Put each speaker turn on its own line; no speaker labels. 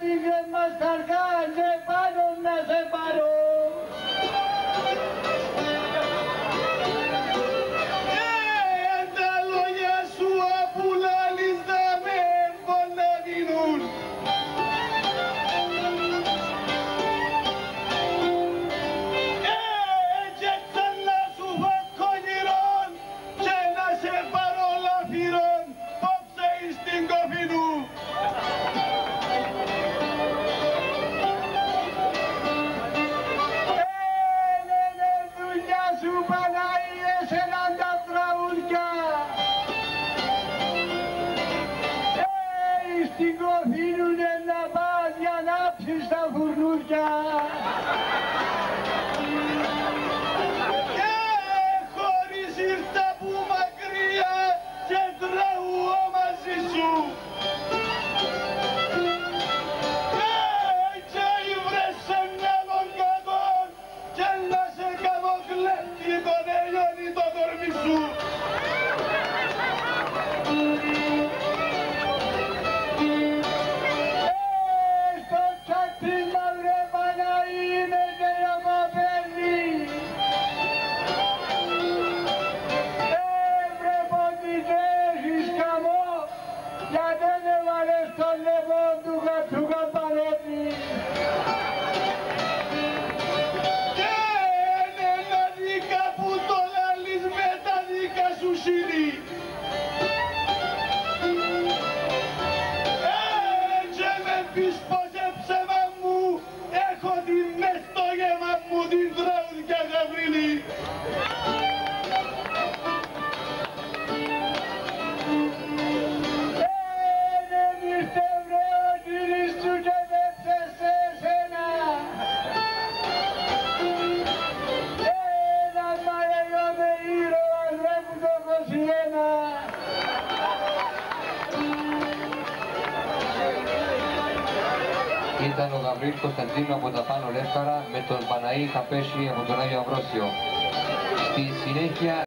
πήγες μας καρκά, σε πάρω να σε πάρω.
Τα λόγια σου αφού λάλης να με βολεύουν. Και ξανά σου φακόνιρον και να σε πάρω λαφυρον πόψε εις την κοφινού.
Δουλειά σου Παναγίε έναν τα τραγουδιά. Στην κοφίνουνε να πας για να ψεις τα φουρνούκια.
Χωρίς ήρθα που μακριά και τραγουδώ μαζί σου. Και ήβρες σε μυαλόν κατόν και να σε κάνω κλέφτη τον ελιώνει το κορμί σου.
Στο τσακρίμα βρε Παναγίνε και για μαπέλη. Βρε ότι έχεις καμό γιατί δεν έβαλες τον λεβό του καπαρέτη.
Και είναι ένα δίκα που το λαλείς με τα δίκα σου σύνη. Και με πεις πως έψεμα μου έχω την μες στο γέμα μου την τραγουδιά Γαβρίλη.
Δεν είστε βρε ο κύρις του και πέφτε σε εσένα. Ένα μαρελιό με ήρωας βρε που το 21.
Ήταν ο Γαβρίλ Κωνσταντίνου από τα Πάνω Λεύκαρα με τον Παναή Καπέση από τον Άγιο Αμβρόσιο. Στη συνέχεια